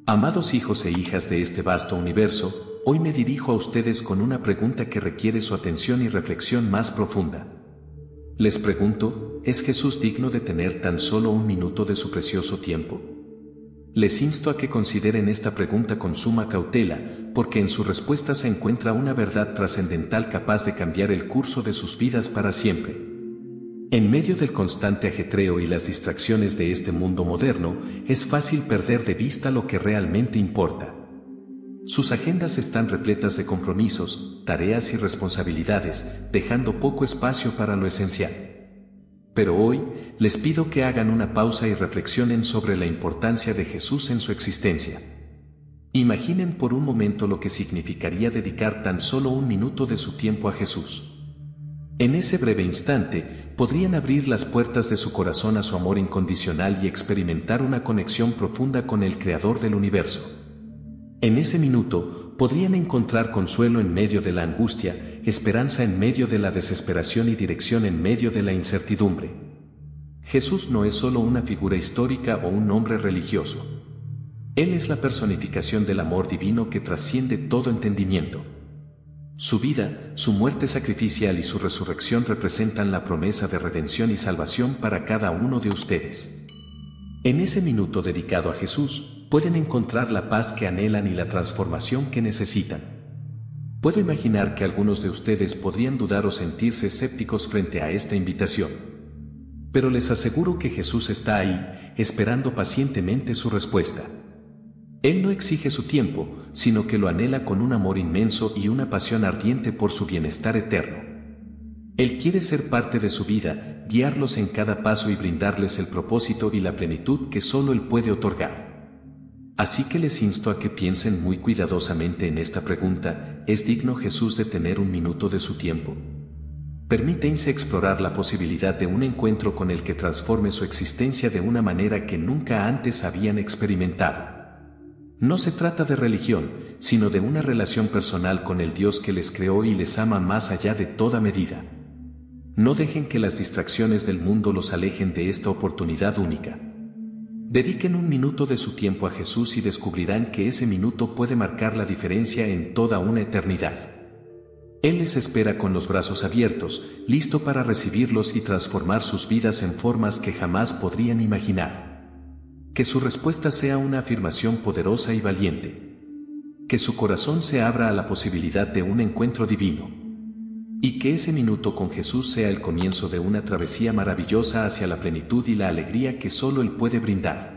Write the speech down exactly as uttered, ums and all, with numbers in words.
Amados hijos e hijas de este vasto universo, hoy me dirijo a ustedes con una pregunta que requiere su atención y reflexión más profunda. Les pregunto, ¿es Jesús digno de tener tan solo un minuto de su precioso tiempo? Les insto a que consideren esta pregunta con suma cautela, porque en su respuesta se encuentra una verdad trascendental capaz de cambiar el curso de sus vidas para siempre. En medio del constante ajetreo y las distracciones de este mundo moderno, es fácil perder de vista lo que realmente importa. Sus agendas están repletas de compromisos, tareas y responsabilidades, dejando poco espacio para lo esencial. Pero hoy, les pido que hagan una pausa y reflexionen sobre la importancia de Jesús en su existencia. Imaginen por un momento lo que significaría dedicar tan solo un minuto de su tiempo a Jesús. En ese breve instante, podrían abrir las puertas de su corazón a su amor incondicional y experimentar una conexión profunda con el Creador del universo. En ese minuto, podrían encontrar consuelo en medio de la angustia, esperanza en medio de la desesperación y dirección en medio de la incertidumbre. Jesús no es solo una figura histórica o un nombre religioso. Él es la personificación del amor divino que trasciende todo entendimiento. Su vida, su muerte sacrificial y su resurrección representan la promesa de redención y salvación para cada uno de ustedes. En ese minuto dedicado a Jesús, pueden encontrar la paz que anhelan y la transformación que necesitan. Puedo imaginar que algunos de ustedes podrían dudar o sentirse escépticos frente a esta invitación. Pero les aseguro que Jesús está ahí, esperando pacientemente su respuesta. Él no exige su tiempo, sino que lo anhela con un amor inmenso y una pasión ardiente por su bienestar eterno. Él quiere ser parte de su vida, guiarlos en cada paso y brindarles el propósito y la plenitud que solo Él puede otorgar. Así que les insto a que piensen muy cuidadosamente en esta pregunta: ¿es digno Jesús de tener un minuto de su tiempo? Permítanse explorar la posibilidad de un encuentro con el que transforme su existencia de una manera que nunca antes habían experimentado. No se trata de religión, sino de una relación personal con el Dios que les creó y les ama más allá de toda medida. No dejen que las distracciones del mundo los alejen de esta oportunidad única. Dediquen un minuto de su tiempo a Jesús y descubrirán que ese minuto puede marcar la diferencia en toda una eternidad. Él les espera con los brazos abiertos, listo para recibirlos y transformar sus vidas en formas que jamás podrían imaginar. Que su respuesta sea una afirmación poderosa y valiente. Que su corazón se abra a la posibilidad de un encuentro divino. Y que ese minuto con Jesús sea el comienzo de una travesía maravillosa hacia la plenitud y la alegría que solo Él puede brindar.